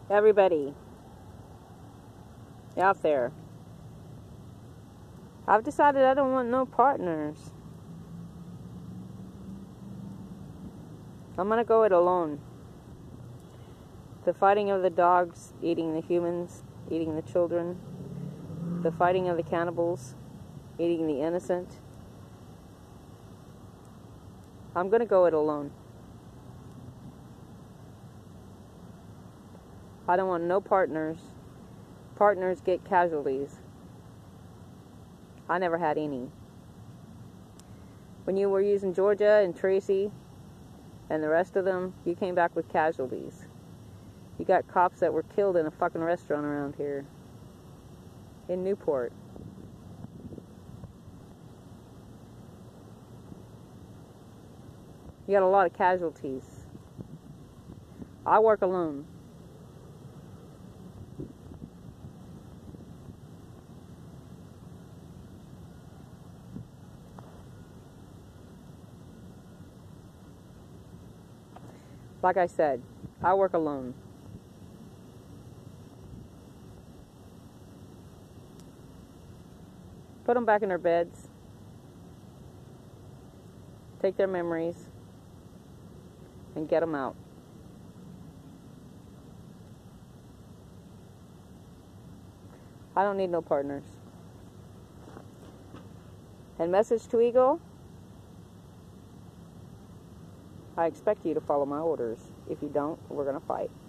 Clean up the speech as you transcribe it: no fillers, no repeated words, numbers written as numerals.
Everybody out there, I've decided I don't want no partners. I'm gonna go it alone. The fighting of the dogs eating the humans, eating the children. The fighting of the cannibals eating the innocent. I'm gonna go it alone. I don't want no partners. Partners get casualties. I never had any. When you were using Georgia and Tracy and the rest of them, you came back with casualties. You got cops that were killed in a fucking restaurant around here in Newport. You got a lot of casualties. I work alone. Like I said, I work alone. Put them back in their beds. Take their memories and get them out. I don't need no partners. And message to Eagle, I expect you to follow my orders. If you don't, we're going to fight.